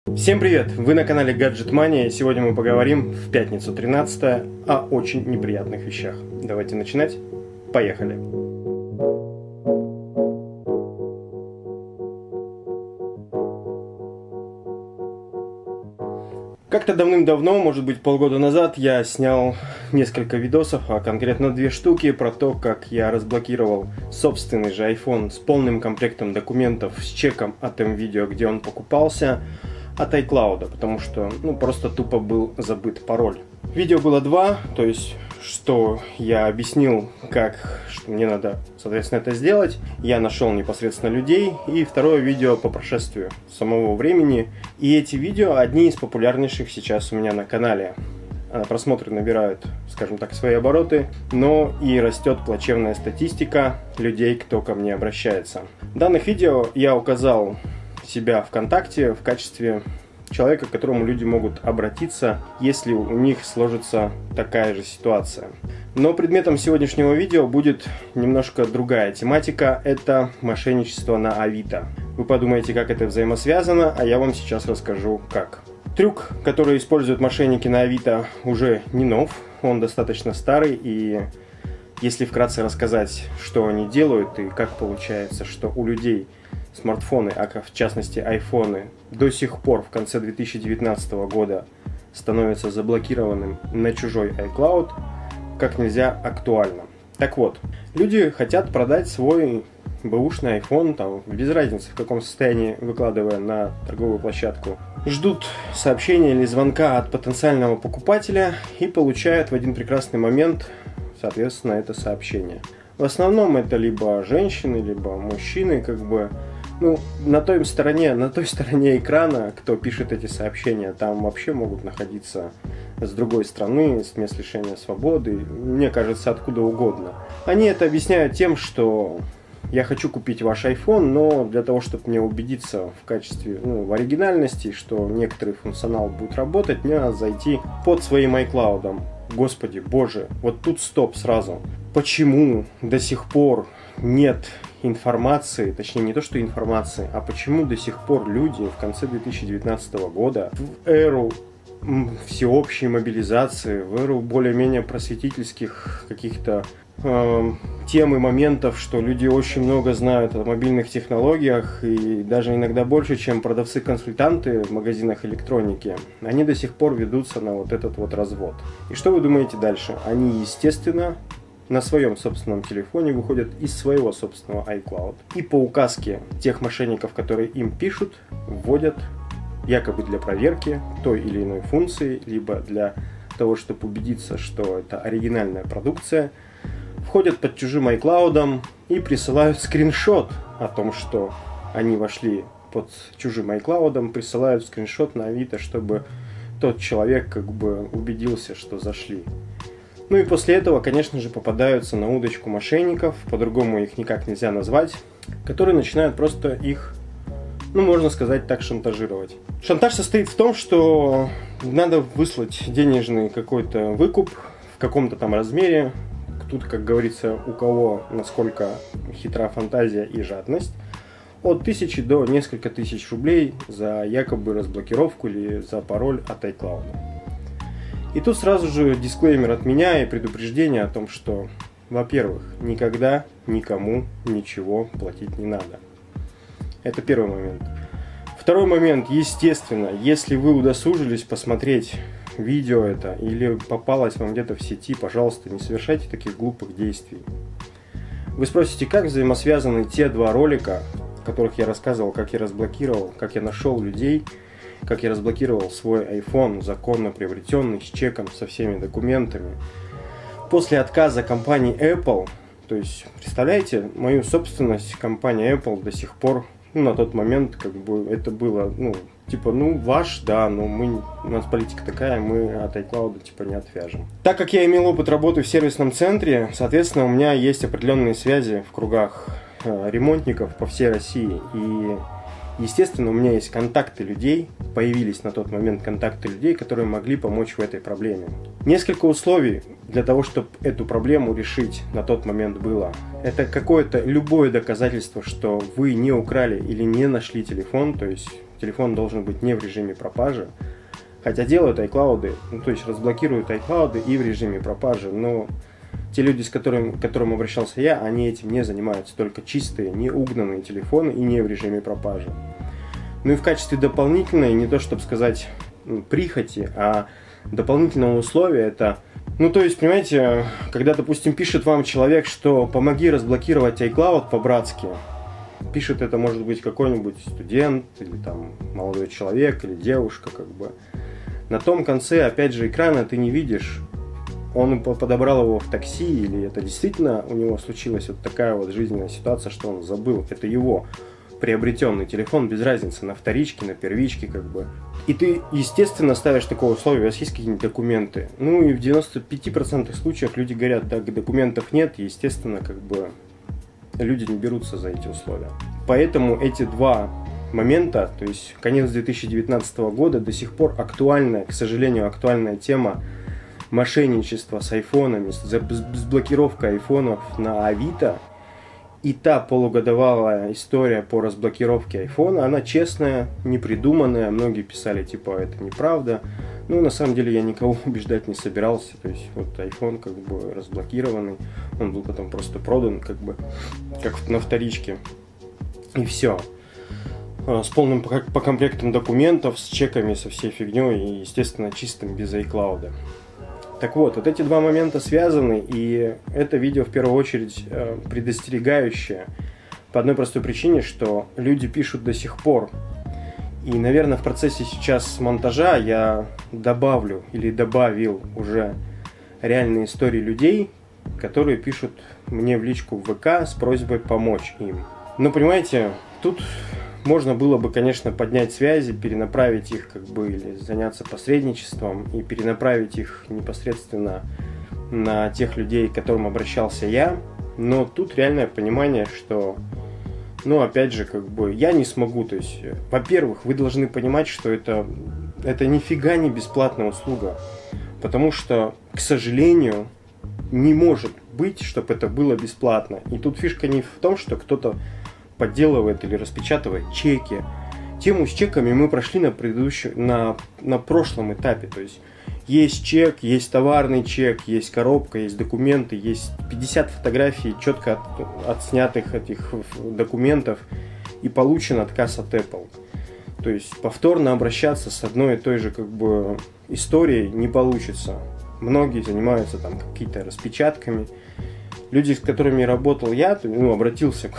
Всем привет! Вы на канале Gadget Mania, и сегодня мы поговорим в пятницу 13 о очень неприятных вещах. Давайте начинать. Поехали! Как-то давным-давно, может быть полгода назад, я снял несколько видосов, а конкретно 2 штуки, про то, как я разблокировал собственный же iPhone с полным комплектом документов, с чеком от МВидео, где он покупался, от iCloud, потому что, просто тупо был забыт пароль. Видео было 2, то есть, что я объяснил, что мне надо, соответственно, это сделать. Я нашел непосредственно людей. И второе видео по прошествию самого времени. И эти видео одни из популярнейших сейчас у меня на канале. Просмотры набирают, скажем так, свои обороты, но и растет плачевная статистика людей, кто ко мне обращается. В данных видео я указал себя ВКонтакте в качестве человека, к которому люди могут обратиться, если у них сложится такая же ситуация. Но предметом сегодняшнего видео будет немножко другая тематика. Это мошенничество на Авито. Вы подумаете, как это взаимосвязано, а я вам сейчас расскажу, как. Трюк, который используют мошенники на Авито, уже не нов. Он достаточно старый, и если вкратце рассказать, что они делают и как получается, что у людей смартфоны, а в частности айфоны, до сих пор в конце 2019 года становятся заблокированным на чужой iCloud, как нельзя актуально. Так вот, люди хотят продать свой бэушный iPhone, без разницы в каком состоянии, выкладывая на торговую площадку. Ждут сообщения или звонка от потенциального покупателя и получают в один прекрасный момент, соответственно, это сообщение. В основном это либо женщины, либо мужчины, на той стороне экрана, кто пишет эти сообщения, там вообще могут находиться с другой стороны, с мест лишения свободы, мне кажется, откуда угодно. Они это объясняют тем, что я хочу купить ваш iPhone, но для того, чтобы мне убедиться в качестве, в оригинальности, что некоторый функционал будет работать, мне надо зайти под своим iCloud. Господи, боже, вот тут стоп сразу. Почему до сих пор нет информации, точнее не то что информации, а почему до сих пор люди в конце 2019 года, в эру всеобщей мобилизации, в эру более-менее просветительских каких-то тем и моментов, что люди очень много знают о мобильных технологиях и даже иногда больше, чем продавцы-консультанты в магазинах электроники, они до сих пор ведутся на вот этот вот развод. И что вы думаете дальше? Они, естественно, на своем собственном телефоне выходят из своего собственного iCloud и по указке тех мошенников, которые им пишут, вводят якобы для проверки той или иной функции, либо для того, чтобы убедиться, что это оригинальная продукция, входят под чужим iCloud и присылают скриншот о том, что они вошли под чужим iCloud, присылают скриншот на Авито, чтобы тот человек убедился, что зашли. И после этого, конечно же, попадаются на удочку мошенников, по-другому их никак нельзя назвать, которые начинают просто их, можно сказать так, шантажировать. Шантаж состоит в том, что надо выслать денежный какой-то выкуп в каком-то там размере. Тут, как говорится, у кого насколько хитра фантазия и жадность. От 1000 до несколько тысяч рублей за якобы разблокировку или за пароль от iCloud. И тут сразу же дисклеймер от меня и предупреждение о том, что, во-первых, никогда никому ничего платить не надо. Это первый момент. Второй момент, естественно, если вы удосужились посмотреть видео это или попалось вам где-то в сети, пожалуйста, не совершайте таких глупых действий. Вы спросите, как взаимосвязаны те 2 ролика, в которых я рассказывал, как я разблокировал, как я нашел людей, как я разблокировал свой iPhone, законно приобретенный, с чеком, со всеми документами. После отказа компании Apple, то есть, представляете, мою собственность компания Apple до сих пор, на тот момент, это было, ваш, да, но у нас политика такая, мы от iCloud, не отвяжем. Так как я имел опыт работы в сервисном центре, соответственно, у меня есть определенные связи в кругах ремонтников по всей России, и естественно, у меня есть контакты людей, появились на тот момент контакты людей, которые могли помочь в этой проблеме. Несколько условий для того, чтобы эту проблему решить на тот момент было. Это какое-то любое доказательство, что вы не украли или не нашли телефон, то есть телефон должен быть не в режиме пропажи. Хотя делают iCloud, ну, то есть разблокируют iCloud и в режиме пропажи, но те люди, к которым обращался я, они этим не занимаются, только чистые, не угнанные телефоны и не в режиме пропажи. Ну и в качестве дополнительной, не то чтобы сказать прихоти, а дополнительного условия это, ну то есть, понимаете, когда, допустим, пишет вам человек, что помоги разблокировать iCloud по-братски, пишет это может быть какой-нибудь студент или там молодой человек или девушка, как бы. На том конце, опять же, экрана ты не видишь, он подобрал его в такси или это действительно у него случилась вот такая вот жизненная ситуация, что он забыл, это его приобретенный телефон, без разницы, на вторичке, на первичке, как бы. И ты, естественно, ставишь такое условие, у вас есть какие-нибудь документы. Ну и в 95% случаев люди говорят, так, документов нет, и, естественно, как бы люди не берутся за эти условия. Поэтому эти два момента, то есть конец 2019 года, до сих пор актуальная, к сожалению, актуальная тема мошенничества с айфонами, с блокировкой айфонов на Авито. И та полугодовалая история по разблокировке айфона, она честная, непридуманная. Многие писали, типа, это неправда. Ну, на самом деле, я никого убеждать не собирался. То есть, вот iPhone как бы разблокированный. Он был потом просто продан, как бы, как на вторичке. И все. С полным по комплектом документов, с чеками, со всей фигней. И, естественно, чистым, без iCloud. Так вот эти два момента связаны, и это видео в первую очередь предостерегающее по одной простой причине, что люди пишут до сих пор. И, наверное, в процессе сейчас монтажа я добавлю или добавил уже реальные истории людей, которые пишут мне в личку в ВК с просьбой помочь им. Но, понимаете, тут можно было бы, конечно, поднять связи, перенаправить их, как бы, или заняться посредничеством и перенаправить их непосредственно на тех людей, к которым обращался я. Но тут реальное понимание, что, ну, опять же, как бы, я не смогу. То есть, во-первых, вы должны понимать, что это нифига не бесплатная услуга. Потому что, к сожалению, не может быть, чтобы это было бесплатно. И тут фишка не в том, что кто-то подделывает или распечатывает чеки. Тему с чеками мы прошли на прошлом этапе. То есть чек, есть товарный чек, есть коробка, есть документы, есть 50 фотографий четко отснятых этих документов и получен отказ от Apple. То есть повторно обращаться с одной и той же, как бы, историей не получится. Многие занимаются там какими-то распечатками. Люди, с которыми работал я, обратился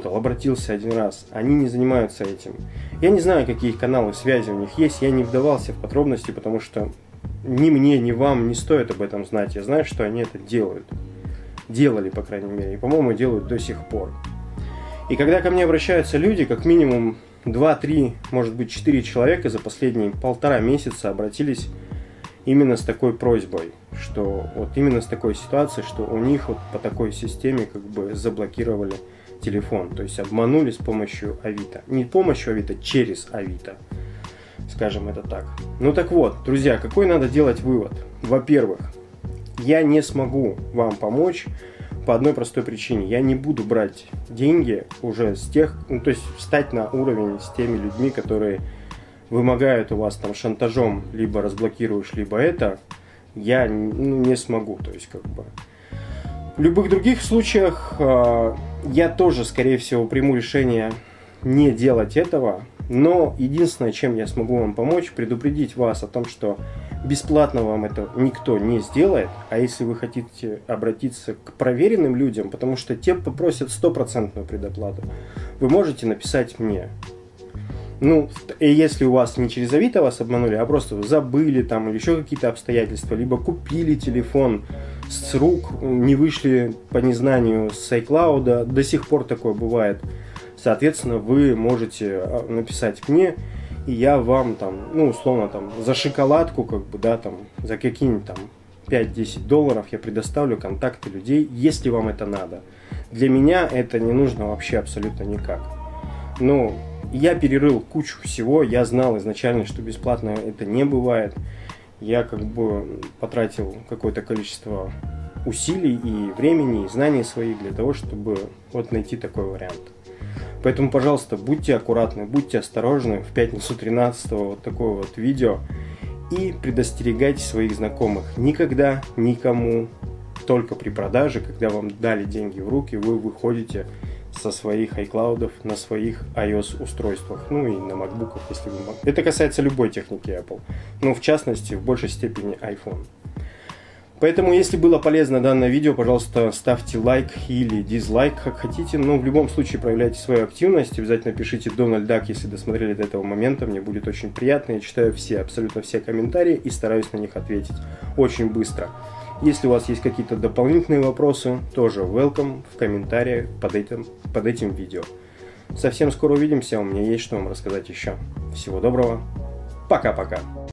один раз, они не занимаются этим. Я не знаю, какие каналы связи у них есть, я не вдавался в подробности, потому что ни мне, ни вам не стоит об этом знать. Я знаю, что они это делают. Делали, по крайней мере, и, по-моему, делают до сих пор. И когда ко мне обращаются люди, как минимум 2-3, может быть 4 человека за последние 1,5 месяца обратились именно с такой просьбой, что вот именно с такой ситуацией, что у них вот по такой системе как бы заблокировали телефон, то есть обманули с помощью Авито. Не с помощью Авито, через Авито, скажем это так. Ну так вот, друзья, какой надо делать вывод? Во-первых, я не смогу вам помочь по одной простой причине. Я не буду брать деньги уже с тех, ну то есть встать на уровень с теми людьми, которые вымогают у вас там шантажом, либо разблокируешь, либо это, я не смогу. То есть, как бы, в любых других случаях я тоже, скорее всего, приму решение не делать этого, но единственное, чем я смогу вам помочь, предупредить вас о том, что бесплатно вам это никто не сделает, а если вы хотите обратиться к проверенным людям, потому что те попросят 100% предоплату, вы можете написать мне. Ну, и если у вас не через Авито вас обманули, а просто забыли там или еще какие-то обстоятельства, либо купили телефон с рук, не вышли по незнанию с iCloud, до сих пор такое бывает. Соответственно, вы можете написать мне, и я вам там, ну, условно, там, за шоколадку, как бы, да, там, за какие-нибудь там $5-10 я предоставлю контакты людей, если вам это надо. Для меня это не нужно вообще абсолютно никак. Ну, я перерыл кучу всего, я знал изначально, что бесплатно это не бывает. Я как бы потратил какое-то количество усилий и времени, и знаний своих для того, чтобы вот найти такой вариант. Поэтому, пожалуйста, будьте аккуратны, будьте осторожны. В пятницу 13-го вот такое вот видео. И предостерегайте своих знакомых. Никогда никому, только при продаже, когда вам дали деньги в руки, вы выходите со своих iCloud на своих iOS устройствах, ну и на MacBook'ах, если вы Это касается любой техники Apple, но в частности, в большей степени iPhone. Поэтому, если было полезно данное видео, пожалуйста, ставьте лайк или дизлайк, как хотите. Но в любом случае проявляйте свою активность. Обязательно пишите Donald Duck, если досмотрели до этого момента. Мне будет очень приятно. Я читаю абсолютно все комментарии и стараюсь на них ответить очень быстро. Если у вас есть какие-то дополнительные вопросы, тоже welcome в комментариях под этим видео. Совсем скоро увидимся. У меня есть что вам рассказать еще. Всего доброго. Пока-пока.